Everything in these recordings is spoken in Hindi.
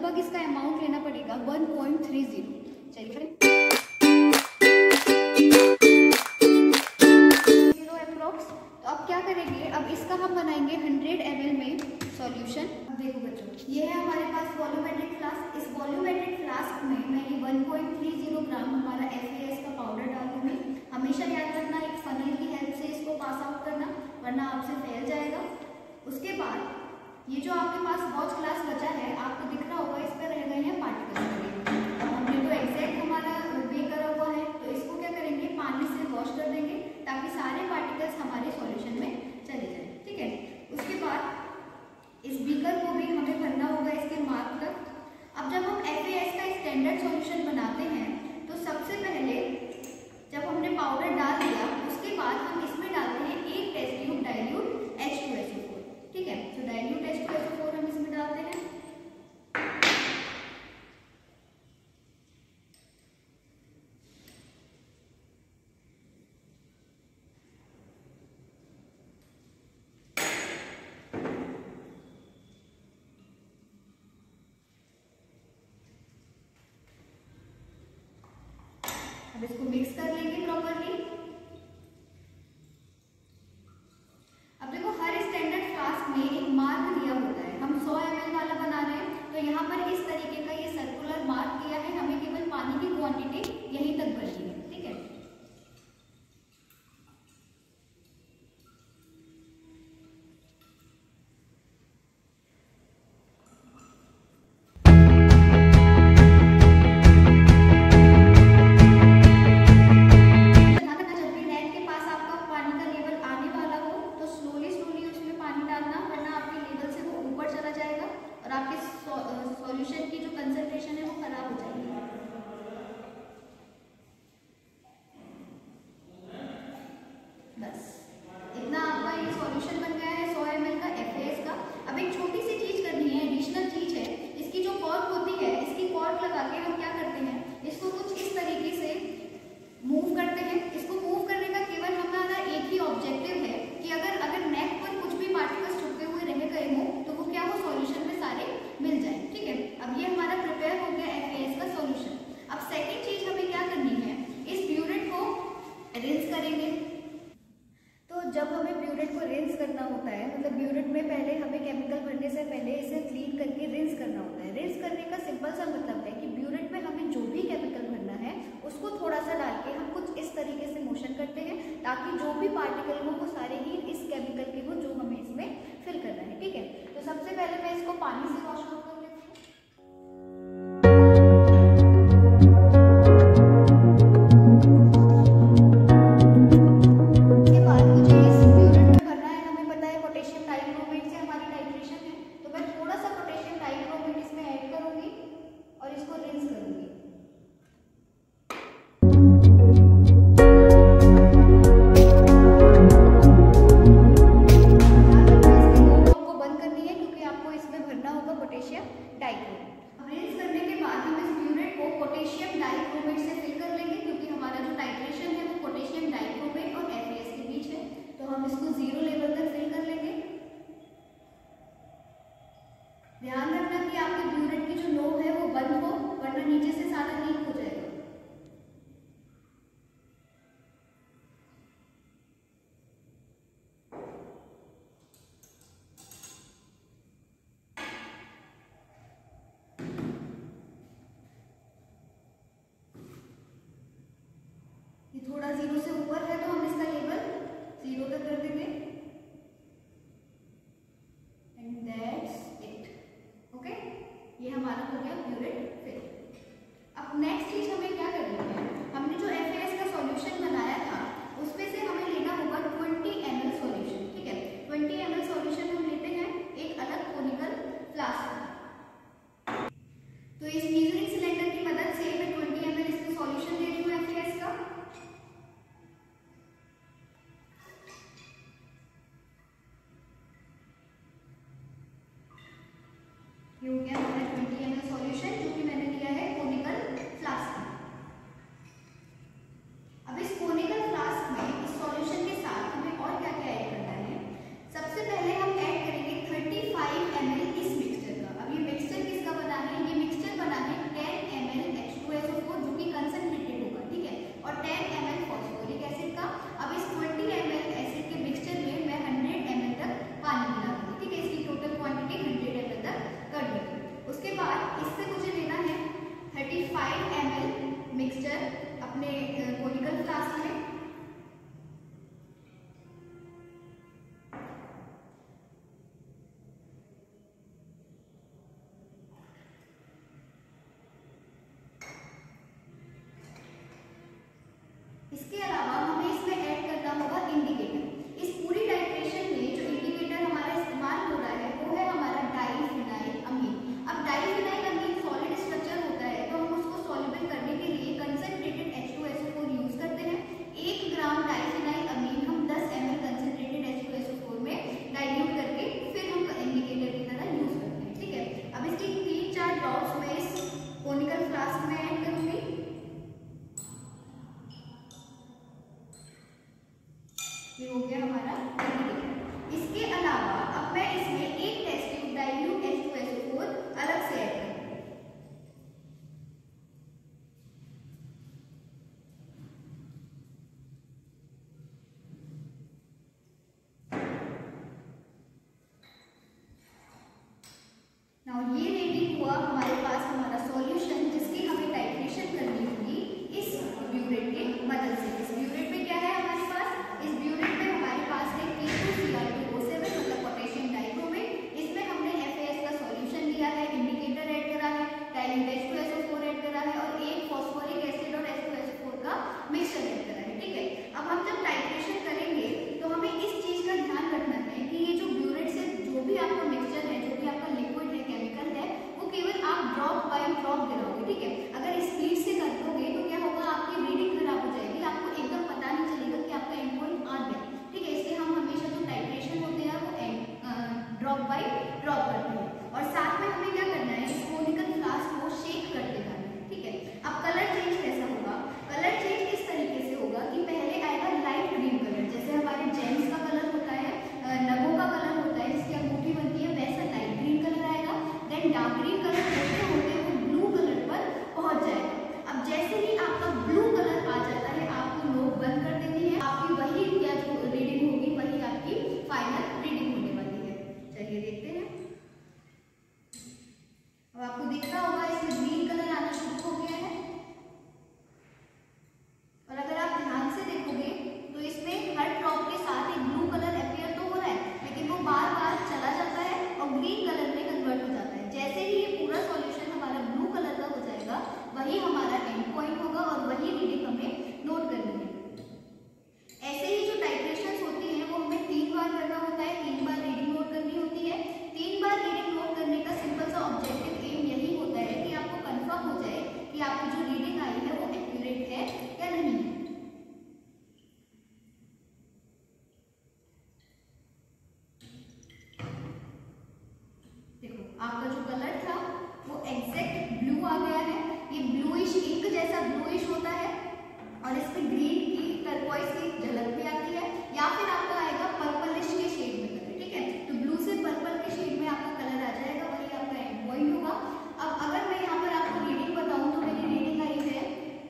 लगभग इसका अमाउंट लेना पड़ेगा 1.30। चलिए अप्रोक्स। तो अब क्या करेंगे, अब इसका हम बनाएंगे 100 ml में सॉल्यूशन। अब देखो बच्चों, ये है हमारे पास वॉल्यूमेट्रिक फ्लास्क। इस वॉल्यूमेट्रिक फ्लास्क में मैं ये 1.30 ग्राम हमारा FAS का पाउडर डाल दूंगी। हमेशा याद रखना एक फनल की हेल्प से इसको पास आउट करना, वरना आपसे फैल जाएगा। उसके बाद ये जो आपके पास वॉच ग्लास बचा है, आपको दिख रहा होगा इस पर रह गए हैं पार्टिकल्स। अब हमने तो एग्जैक्ट हमारा बे करा हुआ है, तो इसको क्या करेंगे, पानी से वॉश कर देंगे ताकि सारे पार्टिकल्स हमारे सॉल्यूशन में चले जाए। ठीक है, उसके बाद इस बीकर को भी हमें भरना होगा इसके मार्क तक। अब जब हम FAS का स्टैंडर्ड सॉल्यूशन बनाते हैं, तो सबसे पहले जब हमने पाउडर डाल दिया, उसके बाद हम इसमें डालते हैं 1 टेस्ट ट्यूब डाइल्यूट H2SO4। ठीक है, तो डाइल्यूट H2SO4 हम इसमें डालते हैं। अब इसको मिक्स कर लेंगे प्रॉपर्ली। अब देखो, हर स्टैंडर्ड फ्लास्क में एक मार्क दिया होता है। हम 100 ml वाला बना रहे हैं, तो यहाँ पर इस तरीके का ये सर्कुलर मार्क दिया है। हमें केवल पानी की क्वांटिटी यहीं तक भरनी है। ठीक है, सॉल्यूशन की जो कंसंट्रेशन है वो खराब हो जाएगी। बस इतना आपका ये सॉल्यूशन बन गया है 100 ml का FAS का। अब एक छोटी सी चीज करनी है, एडिशनल चीज है। इसकी जो कॉर्क होती है, इसकी कॉर्क लगा के हम क्या करते हैं, इसको कुछ इस तरीके से मूव करते हैं। इसको मूव करने का केवल हमारा एक ही ऑब्जेक्टिव है कि अगर नेक पर कुछ भी पार्टिकल्स छुपे हुए रह गए हो, तो वो क्या हो, सॉल्यूशन में सारे मिल जाए। ठीक है, अब ये हमारा प्रिपेयर हो गया FAS का सॉल्यूशन। अब सेकंड चीज हमें क्या करनी है, इस प्यूरेट को रिंस करेंगे। तो जब हमें प्यूरेट को रिंस करना होता है, मतलब प्यूरेट में पहले हमें केमिकल भरने से पहले इसे क्लीन करके रिंस करना होता है। रिंस करने का सिंपल सा मतलब है कि प्यूरेट में हमें जो भी केमिकल भरना है, उसको थोड़ा सा डाल के हम कुछ इस तरीके से मोशन करते हैं, ताकि जो भी पार्टिकल हो वो सारे ही इस केमिकल के हो जो हमें इसमें फिल करना है। ठीक है, तो सबसे पहले मैं इसको पानी से वॉश आउट कर लेती हूँ। Potassium dichromate. अब रिंस करने के बाद हम इस प्यूरेट को पोटेशियम डाइक्रोमेट से फिल कर लेंगे, क्योंकि हमारा जो टाइट्रेशन है वो पोटेशियम डाइक्रोमेट और FAS के बीच है। तो हम इसको 0 लेवल तक फिल कर लेंगे। ध्यान रखना कि आपके प्यूरेट की जो नोब है वो बंद हो, वरना नीचे से सारा लीक हो जाएगा। थोड़ा 0 से ऊपर है, तो हम इसका लेवल 0 तक कर देंगे। And that's it. ओके, ये हमारा हो गया प्यूरेट फिल। अब नेक्स्ट चीज हमें क्या करनी है, हमने जो FAS का सॉल्यूशन बनाया था, उसमें से हमें लेना होगा 20 ml सॉल्यूशन। ठीक है, 20 ml सॉल्यूशन हम लेते हैं एक अलग कोनिकल फ्लास्क। तो इस मेजरिंग सिलेंडर की मदद से मैं 20 ml इसमें सॉल्यूशन ले रही हूँ FAS का। ये हो गया हमारा 20 ml सॉल्यूशन, जो कि मैंने लिया है कोनिकल फ्लास्क में। अब इस कोनिकल फ्लास्क में इस सॉल्यूशन के साथ हमें और क्या क्या ऐड करना है। सबसे पहले हम ऐड करेंगे 35 ml इस मिक्सचर का। अब ये मिक्सचर किसका बना है, ये ड्रॉप गिराओगे, ठीक है। अगर स्पीड से कर दोगे तो क्या होगा, आपकी रीडिंग खराब हो जाएगी, आपको एकदम पता नहीं चलेगा कि आपका एंड पॉइंट आ गया, ठीक है। इसलिए हम हमेशा जो टाइट्रेशन होते हैं वो ड्रॉप बाय ड्रॉप करते हैं। और साथ में हमें क्या करना है, इस कोनिकल फ्लास्क को शेक करते जाना है, ठीक है। अब कलर चेंज कैसा होगा, कलर चेंज इस तरीके से होगा कि पहले आएगा लाइट ग्रीन कलर, जैसे हमारे जेम्स का कलर होता है, नगों का कलर होता है, जिसकी अंगूठी बनती है, वैसा लाइट ग्रीन कलर आएगा। देन डार्क ग्रीन कलर होते होते वो ब्लू कलर पर पहुंच जाएगा। अब जैसे ही आपका ब्लू कलर आ जाता है, आपको नोट बंद कर देनी है, आपकी वही क्या जो रीडिंग होगी वही आपकी फाइनल रीडिंग होने वाली है। चलिए देखते हैं। अब आपको दिख रहा होगा इसमें ग्रीन कलर आना शुरू हो गया है, और अगर आप ध्यान से देखोगे तो इसमें हर ड्रॉप के साथ एक ब्लू कलर अपीयर तो हो रहा है, लेकिन वो बार बार चला जाता है और ग्रीन कलर में कन्वर्ट हो जाता है। जैसे ही ये पूरा सॉल्यूशन हमारा ब्लू कलर का हो जाएगा, वही हमारा एंड पॉइंट होगा और वही रीडिंग हमें नोट करनी है। ऐसे ही जो टाइट्रेशंस होती हैं वो हमें 3 बार करना होता है, 3 बार रीडिंग नोट करनी होती है। 3 बार रीडिंग नोट करने का सिंपल सा ऑब्जेक्टिव एम यही होता है कि आपको कंफर्म हो जाए कि आपकी जो रीडिंग आई है वो एक्यूरेट है या नहीं। देखो आपका जो कलर था वो एग्जैक्ट ब्लू आ गया है। ये ब्लूइश इंक जैसा ब्लूइश होता है और इसमें ग्रीन की टर्कोइज की झलक भी आती है, या फिर आपका आएगा पर्पलिश के शेड में कलर, ठीक है। तो ब्लू से पर्पल के शेड में आपका कलर आ जाएगा, वही आपका एंड पॉइंट होगा। अब अगर मैं यहाँ पर आपको रीडिंग बताऊँ तो मेरी रीडिंग आई है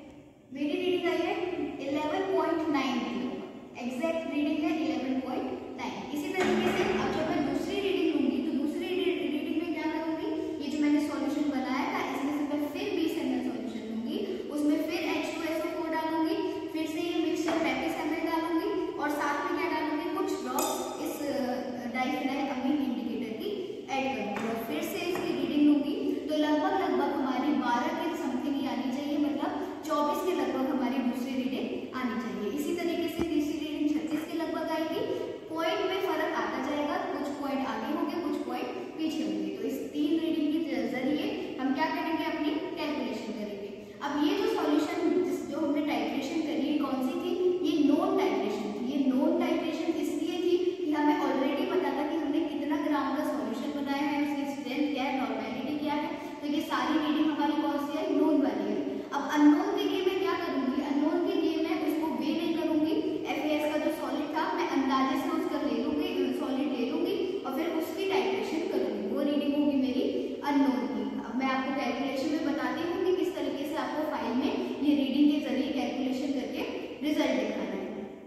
11.9, एग्जैक्ट रीडिंग है 11.9। इसी तरीके से अब जब मैं दूसरी रीडिंग लूंगी तो दूसरी रीडिंग में क्या करूंगी, ये जो मैंने सॉल्यूशन बनाया था इसमें से मैं फिर 20 ml सॉल्यूशन लूंगी, उसमें फिर H2SO4 डालूंगी, फिर से ये मिक्सचर 35 ml डालूंगी और साथ में क्या डालूंगी, कुछ ड्रॉप्स इस डाइफिनाइल अमीन इंडिकेटर की ऐड करूंगी और फिर से इसकी रीडिंग लूंगी। तो लगभग हमारी 12 के समथिंग आनी चाहिए, मतलब 24 के लगभग हमारी दूसरी रीडिंग आनी चाहिए। इसी तरीके से तीसरी रीडिंग 36 के लगभग आएगी। पॉइंट में फर्क आता जाएगा, कुछ पॉइंट आगे होंगे, कुछ पॉइंट पीछे होंगे। तो इस 3 रीडिंग के जरिए हम क्या करेंगे, अपनी कैलकुलेशन करेंगे। अब ये जो सॉल्यूशन जो हमने टाइट्रेशन करी है कौन सी थी, ये नोन टाइट्रेशन थी। ये नोन टाइट्रेशन इसलिए थी कि हमें ऑलरेडी पता था कि हमने कितना ग्राम का सॉल्यूशन बनाया है, उसकी स्ट्रेंथ क्या है, नॉर्मेलिटी क्या है। तो ये सारी रीडिंग हमारी कौन सी है, नोन वाली है। अब अननोन के लिए मैं क्या करूंगी, अननोन के लिए मैं उसको वे नहीं करूंगी। FAS का जो सॉलिड था मैं अंदाजे से उसका ले लूंगी, सॉलिड ले लूंगी और फिर उसकी टाइट्रेशन करूंगी, वो रीडिंग होगी मेरी अननोन की। अब मैं आपको कैलकुलेशन में बताती हूँ कि किस तरीके से आपको फाइल में ये रीडिंग के जरिए कैलकुलेशन करके रिजल्ट दिखाना है।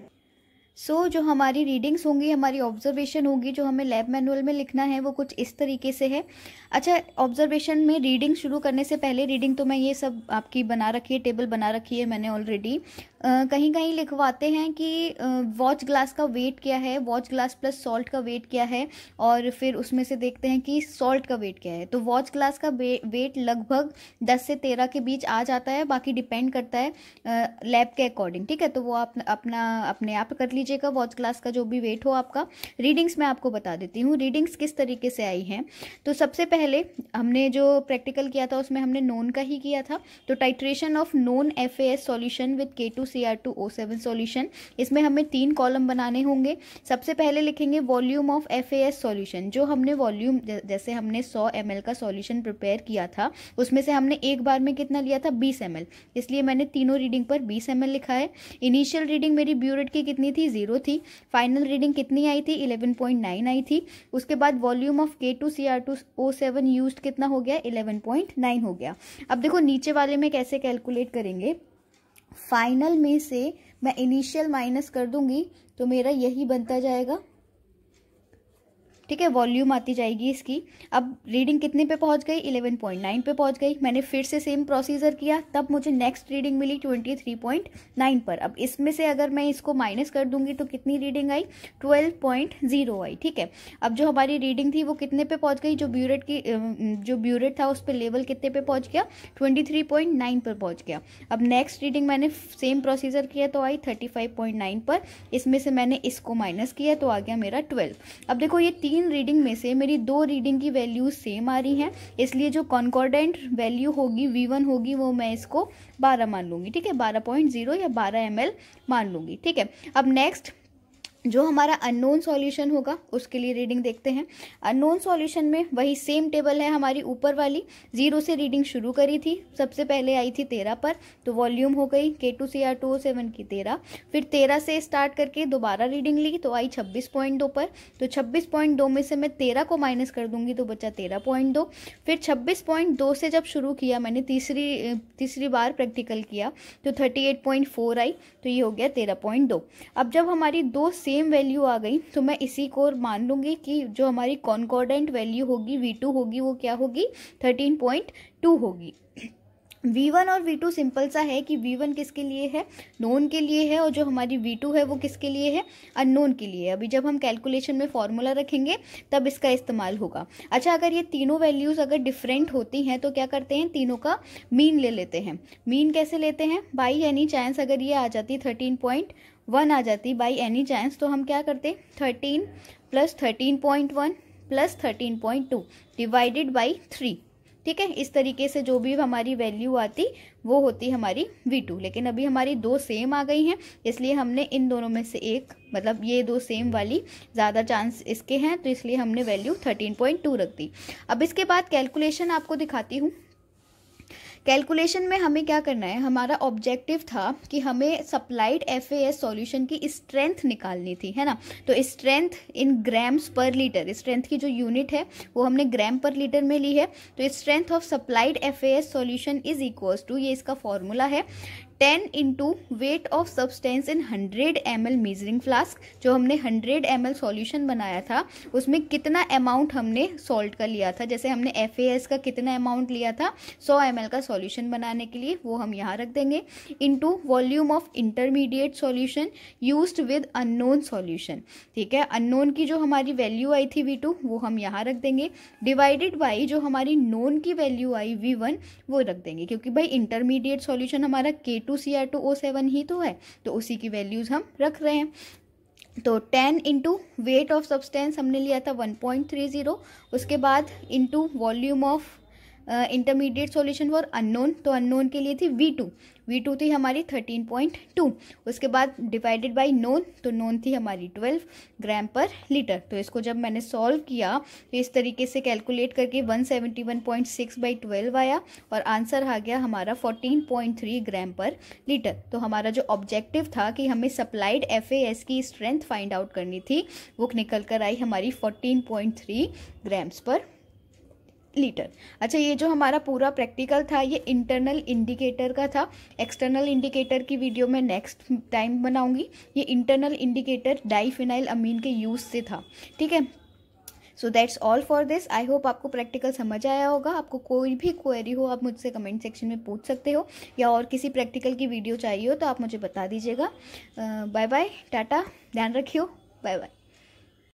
जो हमारी रीडिंग्स होंगी, हमारी ऑब्जर्वेशन होगी, जो हमें लैब मैनुअल में लिखना है वो कुछ इस तरीके से है। अच्छा, ऑब्जर्वेशन में रीडिंग शुरू करने से पहले, रीडिंग तो मैं ये सब आपकी बना रखी है, टेबल बना रखी है मैंने ऑलरेडी। कहीं कहीं लिखवाते हैं कि वॉच ग्लास का वेट क्या है, वॉच ग्लास प्लस सॉल्ट का वेट क्या है, और फिर उसमें से देखते हैं कि सॉल्ट का वेट क्या है। तो वॉच ग्लास का वेट लगभग 10 से 13 के बीच आ जाता है, बाकी डिपेंड करता है लैब के अकॉर्डिंग, ठीक है। तो वो आप अपने आप कर लीजिएगा, वॉच ग्लास का जो भी वेट हो आपका। रीडिंग्स मैं आपको बता देती हूँ, रीडिंग्स किस तरीके से आई हैं। तो सबसे पहले हमने जो प्रैक्टिकल किया था उसमें हमने नोन का ही किया था। तो titration of known FAS solution with K2Cr2O7 solution, इसमें हमें 3 कॉलम बनाने होंगे। सबसे पहले लिखेंगे वॉल्यूम ऑफ FAS सॉल्यूशन, जो हमने वॉल्यूम, जैसे हमने 100 ml का सॉल्यूशन प्रिपेयर किया था उसमें से हमने एक बार में कितना लिया था, 20 ml, इसलिए मैंने तीनों रीडिंग पर 20 ml लिखा है। इनिशियल रीडिंग मेरी ब्यूरेट की कितनी थी, 0 थी। फाइनल रीडिंग कितनी आई थी, 11.9 आई थी। उसके बाद वॉल्यूम ऑफ K2Cr2O7 यूज्ड कितना हो गया, 11.9 हो गया। अब देखो नीचे वाले में कैसे कैलकुलेट करेंगे, फाइनल में से मैं इनिशियल माइनस कर दूंगी तो मेरा यही बनता जाएगा, ठीक है, वॉल्यूम आती जाएगी इसकी। अब रीडिंग कितने पे पहुंच गई, 11.9 पे पहुंच गई। मैंने फिर से सेम प्रोसीजर किया, तब मुझे नेक्स्ट रीडिंग मिली 23.9 पर। अब इसमें से अगर मैं इसको माइनस कर दूंगी तो कितनी रीडिंग आई, 12.0 आई, ठीक है। अब जो हमारी रीडिंग थी वो कितने पे पहुंच गई, जो ब्यूरेट था उस पर लेवल कितने पे पहुंच गया, 23.9 पर पहुंच गया। अब नेक्स्ट रीडिंग मैंने सेम प्रोसीजर किया तो आई 35.9 पर, इसमें से मैंने इसको माइनस किया तो आ गया मेरा 12। अब देखो ये 3 3 रीडिंग में से मेरी 2 रीडिंग की वैल्यूज सेम आ रही हैं, इसलिए जो कॉन्कॉर्डेंट वैल्यू होगी V1 होगी वो मैं इसको 12 मान लूँगी, ठीक है, 12.0 या 12 ml मान लूँगी, ठीक है। अब नेक्स्ट जो हमारा अननोन सॉल्यूशन होगा उसके लिए रीडिंग देखते हैं। अननोन सॉल्यूशन में वही सेम टेबल है हमारी ऊपर वाली, 0 से रीडिंग शुरू करी थी, सबसे पहले आई थी 13 पर, तो वॉल्यूम हो गई K2Cr2O7 की 13, फिर 13 से स्टार्ट करके दोबारा रीडिंग ली तो आई 26.2 पर, तो 26.2 में से मैं 13 को माइनस कर दूंगी तो बचा 13.2, फिर 26.2 से जब शुरू किया मैंने तीसरी बार प्रैक्टिकल किया तो 38.4 आई, तो ये हो गया 13.2। अब जब हमारी 2 सेम वैल्यू आ गई तो मैं इसी को मान लूंगी कि जो हमारी कॉन्कॉर्डेंट वैल्यू होगी V2 होगी वो क्या होगी 13.2 होगी। V1 और V2 सिंपल सा है कि V1 किसके लिए है, नोन के लिए है, और जो हमारी V2 है वो किसके लिए है, अननोन के लिए। अभी जब हम कैलकुलेशन में फॉर्मूला रखेंगे तब इसका इस्तेमाल होगा। अच्छा, अगर ये तीनों वैल्यूज अगर डिफरेंट होती हैं तो क्या करते हैं, तीनों का मीन ले लेते हैं। मीन कैसे लेते हैं, बाई एनी चांस अगर ये आ जाती 13.1 आ जाती बाई एनी चांस, तो हम क्या करते 13 प्लस 13.1 प्लस 13.2 डिवाइडेड बाई 3, ठीक है। इस तरीके से जो भी हमारी वैल्यू आती वो होती हमारी V2, लेकिन अभी हमारी 2 सेम आ गई हैं इसलिए हमने इन दोनों में से एक, मतलब ये 2 सेम वाली ज़्यादा चांस इसके हैं तो इसलिए हमने वैल्यू 13.2 रख दी। अब इसके बाद कैलकुलेशन आपको दिखाती हूँ। कैलकुलेशन में हमें क्या करना है, हमारा ऑब्जेक्टिव था कि हमें सप्लाइड FAS सॉल्यूशन की स्ट्रेंथ निकालनी थी, है ना। तो strength in grams per litre, strength की जो यूनिट है वो हमने ग्राम पर लीटर में ली है। तो strength of supplied FAS solution is equals to, ये इसका फॉर्मूला है, 10 into weight of substance in 100 ml measuring flask. जो हमने 100 ml सॉल्यूशन बनाया था उसमें कितना अमाउंट हमने सॉल्ट का लिया था, जैसे हमने FAS का कितना अमाउंट लिया था 100 ml का सॉल्यूशन बनाने के लिए, वो हम यहाँ रख देंगे, into volume of intermediate solution used with unknown solution, ठीक है। अननोन की जो हमारी वैल्यू आई थी V2 वो हम यहाँ रख देंगे, डिवाइडेड बाई जो हमारी नोन की वैल्यू आई V1 वो रख देंगे, क्योंकि भाई इंटरमीडिएट सॉल्यूशन हमारा K2Cr2O7 ही तो है, तो उसी की वैल्यूज हम रख रहे हैं। तो 10 इंटू वेट ऑफ सब्सटेंस हमने लिया था 1.30, उसके बाद into volume of intermediate solution for unknown, तो अननोन के लिए थी V2 थी हमारी 13.2, उसके बाद डिवाइडेड बाय नोन, तो नोन थी हमारी 12 ग्राम पर लीटर। तो इसको जब मैंने सॉल्व किया तो इस तरीके से कैलकुलेट करके 171.6/12 आया और आंसर आ गया हमारा 14.3 ग्राम पर लीटर। तो हमारा जो ऑब्जेक्टिव था कि हमें सप्लाइड FAS की स्ट्रेंथ फाइंड आउट करनी थी वो निकल कर आई हमारी 14.3 ग्राम्स पर लीटर। अच्छा, ये जो हमारा पूरा प्रैक्टिकल था ये इंटरनल इंडिकेटर का था, एक्सटर्नल इंडिकेटर की वीडियो मैं नेक्स्ट टाइम बनाऊंगी। ये इंटरनल इंडिकेटर डाइफिनाइल अमीन के यूज़ से था, ठीक है। So that's all for this. I hope आपको प्रैक्टिकल समझ आया होगा। आपको कोई भी क्वेरी हो आप मुझसे कमेंट सेक्शन में पूछ सकते हो, या और किसी प्रैक्टिकल की वीडियो चाहिए हो तो आप मुझे बता दीजिएगा। बाय बाय, टाटा, ध्यान रखियो, बाय बाय।